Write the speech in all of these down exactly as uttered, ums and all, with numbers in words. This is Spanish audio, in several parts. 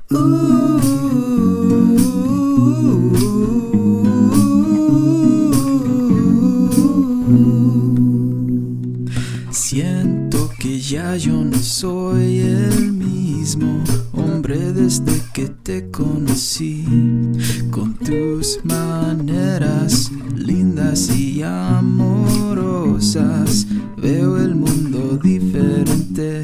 Siento que ya yo no soy el mismo hombre desde que te conocí. Con tus maneras lindas y amorosas veo el mundo diferente.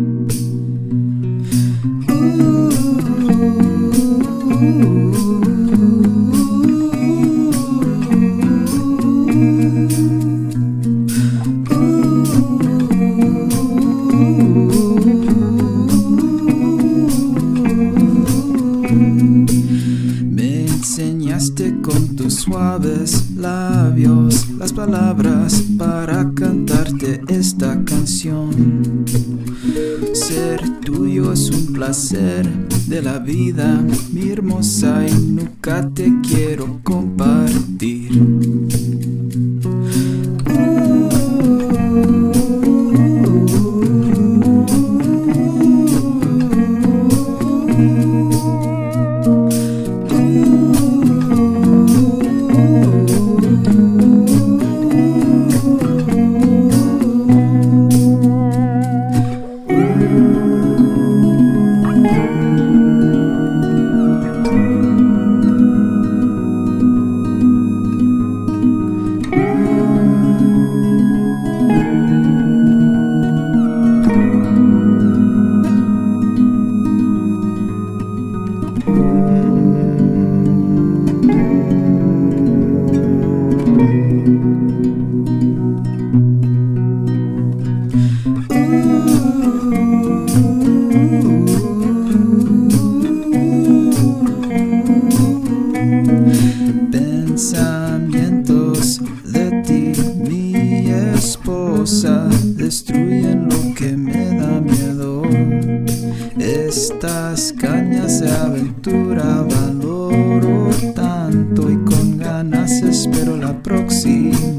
Me enseñaste con tus suaves labios las palabras para cantarte esta canción. Ser tuyo es un placer de la vida, mi hermosa, y nunca te quiero compartir. Pensamientos de ti, mi esposa, destruyen lo que me da miedo. Estas cañas de aventura valoro tanto y con ganas espero la próxima.